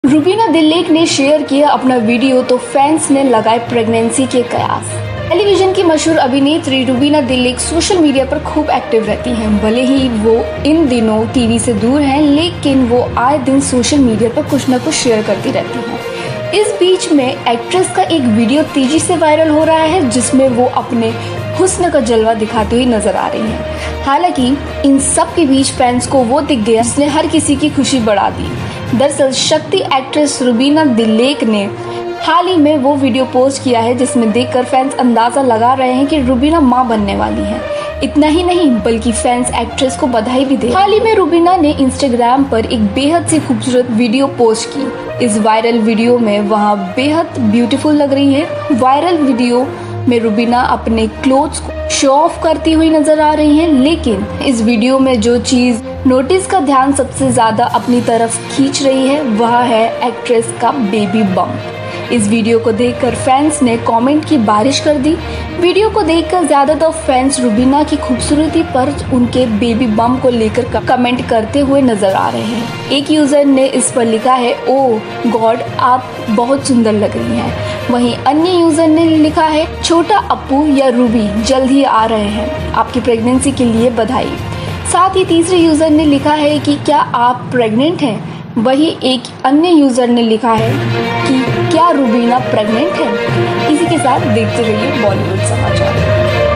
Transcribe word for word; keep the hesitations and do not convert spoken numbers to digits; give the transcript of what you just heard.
रुबीना दिल्लेक ने शेयर किया अपना वीडियो तो फैंस ने लगाए प्रेगनेंसी के कयास। टेलीविजन की मशहूर अभिनेत्री रुबीना दिल्लेक सोशल मीडिया पर खूब एक्टिव रहती हैं। भले ही वो इन दिनों टीवी से दूर हैं, लेकिन वो आए दिन सोशल मीडिया पर कुछ न कुछ शेयर करती रहती हैं। इस बीच में एक्ट्रेस का एक वीडियो तेजी से वायरल हो रहा है, जिसमें वो अपने हुस्न का जलवा दिखाती हुई नजर आ रही हैं। हालांकि इन सब के बीच फैंस को वो दिख गया जिसने हर किसी की खुशी बढ़ा दी। दरअसल शक्ति एक्ट्रेस रुबीना दिल्लेक ने हाल ही में वो वीडियो पोस्ट किया है, जिसमें देखकर फैंस अंदाजा लगा रहे हैं कि रुबीना मां बनने वाली हैं। इतना ही नहीं बल्कि फैंस एक्ट्रेस को बधाई भी दे। हाल ही में रुबीना ने इंस्टाग्राम पर एक बेहद सी खूबसूरत वीडियो पोस्ट की। इस वायरल वीडियो में वहां बेहद ब्यूटीफुल लग रही है। वायरल वीडियो में रुबीना अपने क्लोथ्स को शो ऑफ करती हुई नजर आ रही हैं, लेकिन इस वीडियो में जो चीज नोटिस का ध्यान सबसे ज्यादा अपनी तरफ खींच रही है वह है एक्ट्रेस का बेबी बम्प। इस वीडियो को देखकर फैंस ने कमेंट की बारिश कर दी। वीडियो को देखकर ज्यादातर फैंस रुबीना की खूबसूरती पर उनके बेबी बम्प को लेकर कमेंट करते हुए नजर आ रहे हैं। एक यूजर ने इस पर लिखा है, ओह गॉड आप बहुत सुंदर लग रही हैं। वहीं अन्य यूजर ने लिखा है, छोटा अप्पू या रूबी जल्द ही आ रहे हैं, आपकी प्रेगनेंसी के लिए बधाई। साथ ही तीसरे यूजर ने लिखा है कि क्या आप प्रेग्नेंट हैं। वही एक अन्य यूजर ने लिखा है कि क्या रुबीना प्रेग्नेंट है। इसी के साथ देखते रहिए बॉलीवुड समाचार।